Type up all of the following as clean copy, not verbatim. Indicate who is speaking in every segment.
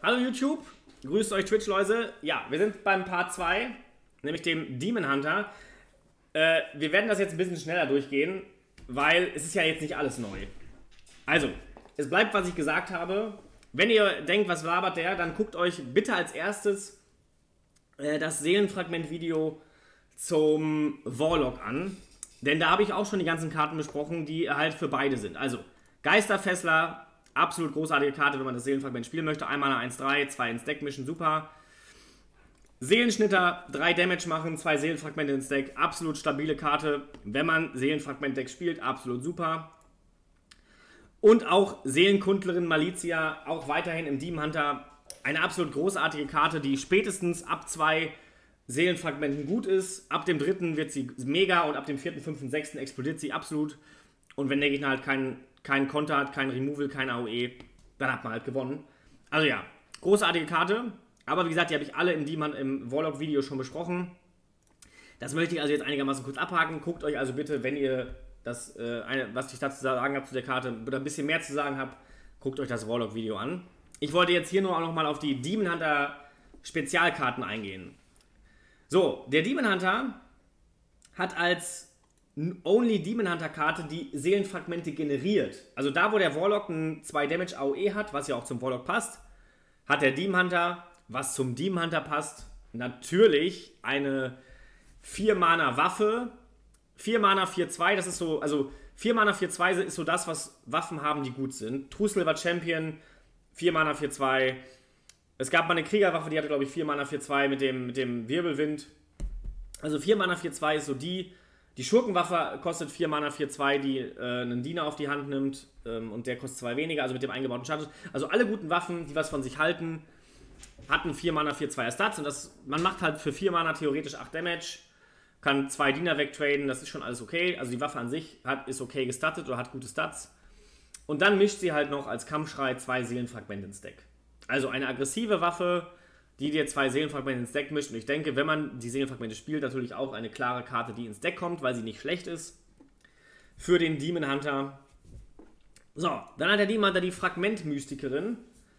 Speaker 1: Hallo YouTube, grüßt euch Twitch-Läuse. Ja, wir sind beim Part 2, nämlich dem Demon Hunter. Wir werden das jetzt ein bisschen schneller durchgehen, weil es ist ja jetzt nicht alles neu. Also, es bleibt, was ich gesagt habe. Wenn ihr denkt, was labert der, dann guckt euch bitte als erstes das Seelenfragment-Video zum Warlock an. Denn da habe ich auch schon die ganzen Karten besprochen, die halt für beide sind. Also, Geisterfessler, absolut großartige Karte, wenn man das Seelenfragment spielen möchte. Einmal eine 1-3, 2 ins Deck mischen, super. Seelenschnitter, 3 Damage machen, 2 Seelenfragmente ins Deck. Absolut stabile Karte, wenn man Seelenfragment-Deck spielt, absolut super. Und auch Seelenkundlerin Malizia, auch weiterhin im Demon Hunter. Eine absolut großartige Karte, die spätestens ab 2 Seelenfragmenten gut ist. Ab dem 3. wird sie mega und ab dem 4., 5., 6. explodiert sie absolut. Und wenn der Gegner halt keinen Konter hat, kein Removal, kein AOE, dann hat man halt gewonnen. Also ja, großartige Karte. Aber wie gesagt, die habe ich alle im Warlock-Video schon besprochen. Das möchte ich also jetzt einigermaßen kurz abhaken. Guckt euch also bitte, wenn ihr das, was ich dazu sagen habe zu der Karte, oder ein bisschen mehr zu sagen habt, guckt euch das Warlock-Video an. Ich wollte jetzt hier nur auch nochmal auf die Demon Hunter Spezialkarten eingehen. So, der Demon Hunter hat als Only Demon Hunter Karte die Seelenfragmente generiert. Also da, wo der Warlock ein 2 Damage AOE hat, was ja auch zum Warlock passt, hat der Demon Hunter, was zum Demon Hunter passt, natürlich eine 4 Mana Waffe. 4 Mana 4-2, das ist so, also 4 Mana 4-2 ist so das, was Waffen haben, die gut sind. True Silver Champion, 4 Mana 4-2. Es gab mal eine Kriegerwaffe, die hatte, glaube ich, 4 Mana 4-2 mit dem Wirbelwind. Also 4 Mana 4-2 ist so die Schurkenwaffe kostet 4 Mana 4-2, die einen Diener auf die Hand nimmt und der kostet 2 weniger, also mit dem eingebauten Status. Also alle guten Waffen, die was von sich halten, hatten 4 Mana 4-2 Stats und man macht halt für 4 Mana theoretisch 8 Damage, kann 2 Diener wegtraden, das ist schon alles okay. Also die Waffe an sich ist okay gestattet oder hat gute Stats. Und dann mischt sie halt noch als Kampfschrei 2 Seelenfragmente ins Deck. Also eine aggressive Waffe, die dir 2 Seelenfragmente ins Deck mischt. Und ich denke, wenn man die Seelenfragmente spielt, natürlich auch eine klare Karte, die ins Deck kommt, weil sie nicht schlecht ist. Für den Demon Hunter. So, dann hat der Demon Hunter die Fragmentmystikerin.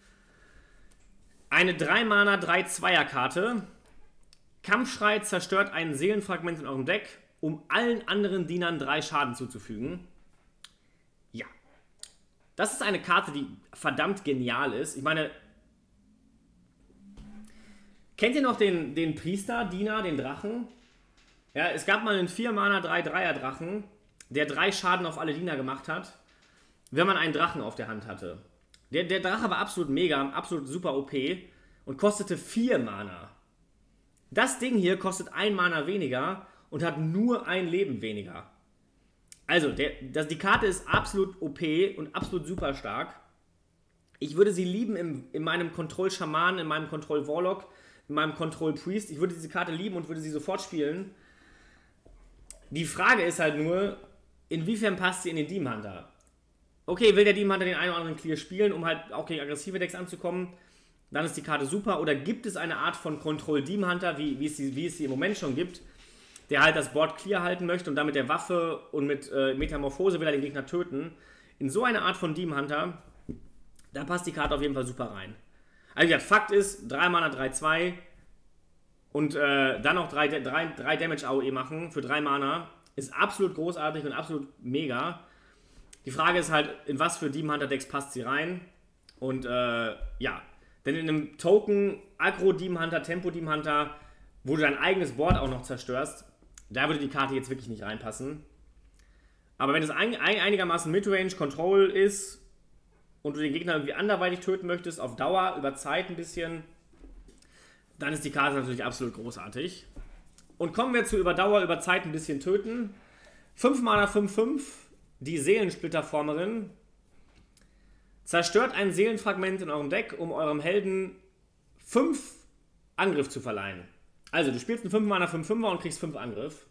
Speaker 1: Eine 3 Mana 3-2er Karte. Kampfschrei zerstört ein Seelenfragment in eurem Deck, um allen anderen Dienern 3 Schaden zuzufügen. Ja. Das ist eine Karte, die verdammt genial ist. Ich meine, kennt ihr noch den Priester-Diener, den Drachen? Ja, es gab mal einen 4 Mana 3-3er Drachen, der 3 Schaden auf alle Diener gemacht hat, wenn man einen Drachen auf der Hand hatte. Der Drache war absolut mega, absolut super OP und kostete 4 Mana. Das Ding hier kostet 1 Mana weniger und hat nur ein Leben weniger. Also, die Karte ist absolut OP und absolut super stark. Ich würde sie lieben in meinem Control-Schaman, in meinem Control-Warlock, in meinem Control-Priest. Ich würde diese Karte lieben und würde sie sofort spielen. Die Frage ist halt nur, inwiefern passt sie in den Demon Hunter? Okay, will der Demon Hunter den einen oder anderen Clear spielen, um halt auch gegen aggressive Decks anzukommen? Dann ist die Karte super. Oder gibt es eine Art von Control-Demon Hunter, wie es sie im Moment schon gibt, der halt das Board clear halten möchte und damit der Waffe und mit Metamorphose will er den Gegner töten? In so eine Art von Demon Hunter, da passt die Karte auf jeden Fall super rein. Also ja, Fakt ist, 3 Mana 3-2 und dann noch 3 Damage AOE machen für 3 Mana ist absolut großartig und absolut mega. Die Frage ist halt, in was für Demon Hunter Decks passt sie rein? Und ja, denn in einem Token, Aggro Demon Hunter, Tempo Demon Hunter, wo du dein eigenes Board auch noch zerstörst, da würde die Karte jetzt wirklich nicht reinpassen. Aber wenn es einigermaßen Midrange Control ist und du den Gegner irgendwie anderweitig töten möchtest, auf Dauer, über Zeit ein bisschen, dann ist die Karte natürlich absolut großartig. Und kommen wir zu über Dauer, über Zeit ein bisschen töten. 5 Mana 5-5, die Seelensplitterformerin. Zerstört ein Seelenfragment in eurem Deck, um eurem Helden 5 Angriff zu verleihen. Also, du spielst einen 5 Mana 5-5er und kriegst 5 Angriff.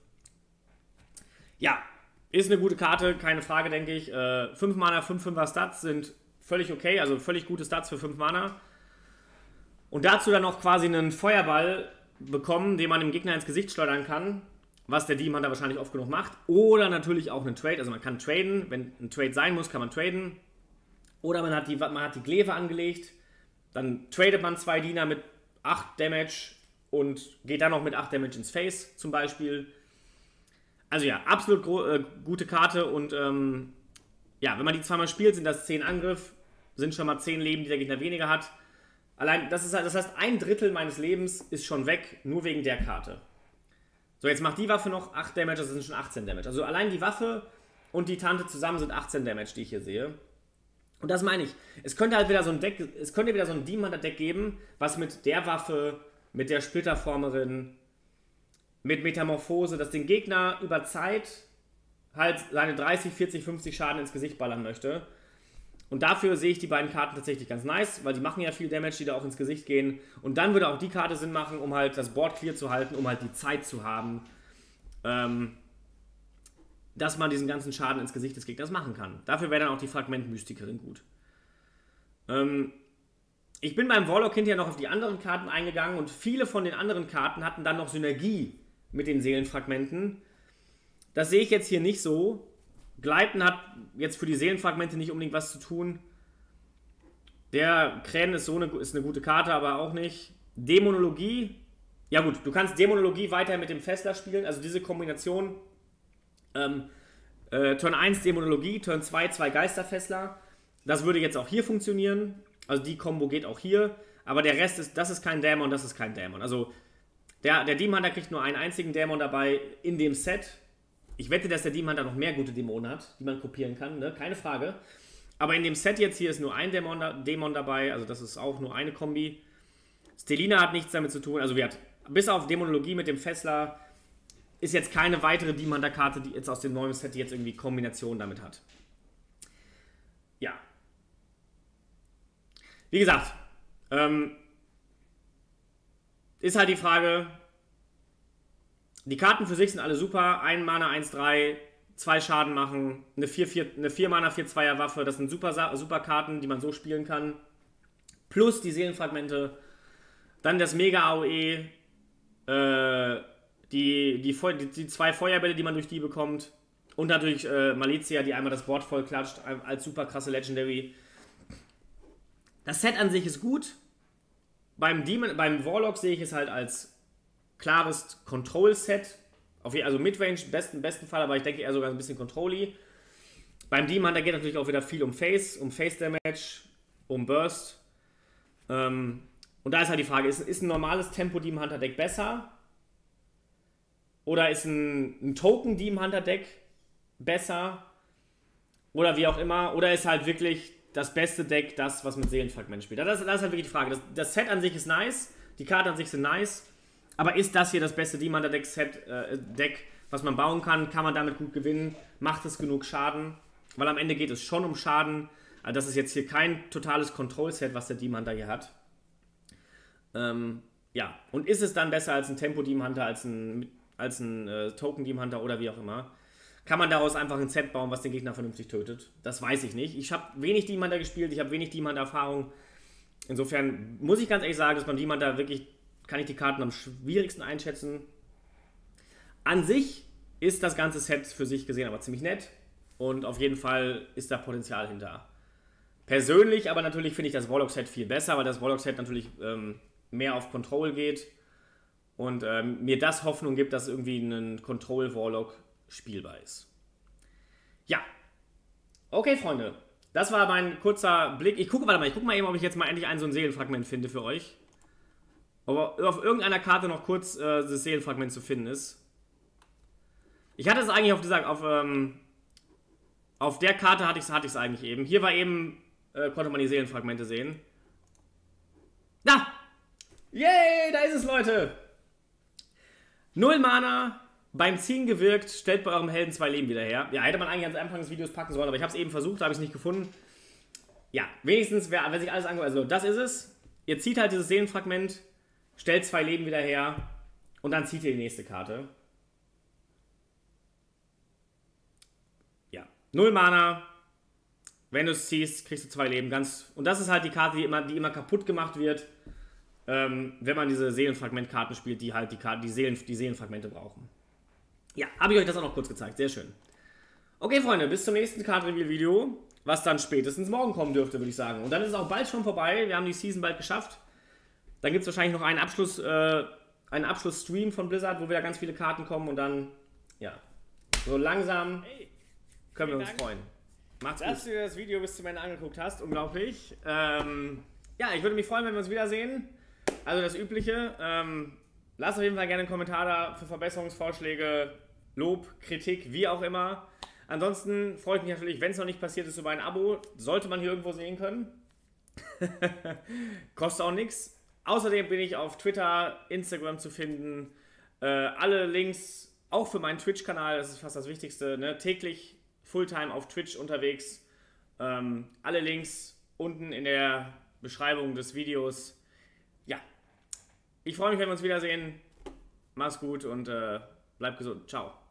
Speaker 1: Ja, ist eine gute Karte, keine Frage, denke ich. 5 Mana 5-5er Stats sind völlig okay, also völlig gute Stats für 5 Mana. Und dazu dann noch quasi einen Feuerball bekommen, den man dem Gegner ins Gesicht schleudern kann, was der Demon Hunter wahrscheinlich oft genug macht. Oder natürlich auch einen Trade, also man kann traden, wenn ein Trade sein muss, kann man traden. Oder man hat die Glaive angelegt, Dann tradet man 2 Diener mit 8 Damage und geht dann noch mit 8 Damage ins Face zum Beispiel. Also ja, absolut gute Karte und ja, wenn man die zweimal spielt, sind das 10 Angriff, sind schon mal 10 Leben, die der Gegner weniger hat. Allein, das heißt, 1/3 meines Lebens ist schon weg, nur wegen der Karte. So, jetzt macht die Waffe noch 8 Damage, das sind schon 18 Damage. Also allein die Waffe und die Tante zusammen sind 18 Damage, die ich hier sehe. Und das meine ich. Es könnte halt wieder so ein Deck, es könnte wieder so ein Demon Hunter Deck geben, was mit der Waffe, mit der Splitterformerin, mit Metamorphose, das den Gegner über Zeit halt seine 30, 40, 50 Schaden ins Gesicht ballern möchte. Und dafür sehe ich die beiden Karten tatsächlich ganz nice, weil die machen ja viel Damage, die da auch ins Gesicht gehen. Und dann würde auch die Karte Sinn machen, um halt das Board clear zu halten, um halt die Zeit zu haben, dass man diesen ganzen Schaden ins Gesicht des Gegners machen kann. Dafür wäre dann auch die Fragmentmystikerin gut. Ich bin beim Warlock hinterher noch auf die anderen Karten eingegangen und viele von den anderen Karten hatten dann noch Synergie mit den Seelenfragmenten. Das sehe ich jetzt hier nicht so. Gleiten hat jetzt für die Seelenfragmente nicht unbedingt was zu tun. Der Krähen ist eine gute Karte, aber auch nicht. Dämonologie. Ja gut, du kannst Dämonologie weiter mit dem Fessler spielen. Also diese Kombination. Turn 1 Dämonologie, Turn 2 2 Geisterfessler. Das würde jetzt auch hier funktionieren. Also die Kombo geht auch hier. Aber der Rest ist, das ist kein Dämon, das ist kein Dämon. Also der Demon Hunter kriegt nur einen einzigen Dämon dabei in dem Set. Ich wette, dass der Demon Hunter noch mehr gute Dämonen hat, die man kopieren kann, ne? Keine Frage. Aber in dem Set jetzt hier ist nur ein Dämon dabei, also das ist auch nur eine Kombi. Stelina hat nichts damit zu tun, also bis auf Dämonologie mit dem Fessler ist jetzt keine weitere Demon Hunter Karte, die jetzt aus dem neuen Set, die jetzt irgendwie Kombination damit hat. Ja. Wie gesagt, ist halt die Frage, die Karten für sich sind alle super. 1 Mana, 1/3, 2 Schaden machen, eine 4 Mana, 4/2er Waffe. Das sind super Karten, die man so spielen kann. Plus die Seelenfragmente. Dann das Mega AOE. Die 2 Feuerbälle, die man durch die bekommt. Und natürlich Malizia, die einmal das Board voll klatscht, als super krasse Legendary. Das Set an sich ist gut. Beim Warlock sehe ich es halt als klares Control-Set, also Midrange im besten Fall, aber ich denke eher sogar ein bisschen Control-y. Beim Demon Hunter geht natürlich auch wieder viel um Face Damage, um Burst. Und da ist halt die Frage, ist ein normales Tempo-Demon Hunter Deck besser? Oder ist ein Token-Demon Hunter Deck besser? Oder wie auch immer? Oder ist halt wirklich das beste Deck das, was mit Seelenfragment spielt? Das ist halt wirklich die Frage. Das Set an sich ist nice, die Karten an sich sind nice. Aber ist das hier das beste Demon Hunter Deck, was man bauen kann? Kann man damit gut gewinnen? Macht es genug Schaden? Weil am Ende geht es schon um Schaden. Also das ist jetzt hier kein totales Control-Set, was der Demon Hunter hier hat. Ja, und ist es dann besser als ein Tempo-Demon Hunter, als ein Token-Demon Hunter oder wie auch immer? Kann man daraus einfach ein Set bauen, was den Gegner vernünftig tötet? Das weiß ich nicht. Ich habe wenig Demon Hunter gespielt, ich habe wenig Demon Hunter Erfahrung. Insofern muss ich ganz ehrlich sagen, dass beim Demon Hunter wirklich kann ich die Karten am schwierigsten einschätzen. An sich ist das ganze Set für sich gesehen aber ziemlich nett. Und auf jeden Fall ist da Potenzial hinter. Persönlich aber natürlich finde ich das Warlock-Set viel besser, weil das Warlock-Set natürlich mehr auf Control geht. Und mir das Hoffnung gibt, dass irgendwie ein Control-Warlock spielbar ist. Ja. Okay, Freunde. Das war mein kurzer Blick. Ich gucke mal eben, ob ich jetzt mal endlich so ein Seelenfragment finde für euch. Aber auf irgendeiner Karte noch kurz das Seelenfragment zu finden ist. Ich hatte es eigentlich auf der Karte hatte ich es eigentlich eben. Hier war eben, konnte man die Seelenfragmente sehen. Da! Yay, da ist es, Leute! 0 Mana, beim Ziehen gewirkt, stellt bei eurem Helden 2 Leben wieder her. Ja, hätte man eigentlich ans Anfang des Videos packen sollen, aber ich habe es eben versucht, habe ich es nicht gefunden. Ja, wenigstens, wer sich alles anguckt, also das ist es. Ihr zieht halt dieses Seelenfragment, stellt 2 Leben wieder her und dann zieht ihr die nächste Karte. Ja, 0 Mana. Wenn du es ziehst, kriegst du 2 Leben. Und das ist halt die Karte, die immer kaputt gemacht wird, wenn man diese Seelenfragmentkarten spielt, die halt die Seelenfragmente brauchen. Ja, habe ich euch das auch noch kurz gezeigt. Sehr schön. Okay, Freunde, bis zum nächsten Card-Reveal-Video. was dann spätestens morgen kommen dürfte, würde ich sagen. Und dann ist es auch bald schon vorbei. Wir haben die Season bald geschafft. Dann gibt es wahrscheinlich noch einen Abschlussstream von Blizzard, wo wieder ganz viele Karten kommen und dann, ja, so langsam können wir uns freuen. Macht's gut. Dass du dir das Video bis zum Ende angeguckt hast, unglaublich. Ja, ich würde mich freuen, wenn wir uns wiedersehen. Also das Übliche. Lasst auf jeden Fall gerne einen Kommentar da für Verbesserungsvorschläge, Lob, Kritik, wie auch immer. Ansonsten freue ich mich natürlich, wenn es noch nicht passiert ist, über ein Abo. Sollte man hier irgendwo sehen können. Kostet auch nichts. Außerdem bin ich auf Twitter, Instagram zu finden. Alle Links, auch für meinen Twitch-Kanal, das ist fast das Wichtigste, ne? Täglich Fulltime auf Twitch unterwegs. Alle Links unten in der Beschreibung des Videos. Ja, ich freue mich, wenn wir uns wiedersehen. Mach's gut und bleibt gesund. Ciao.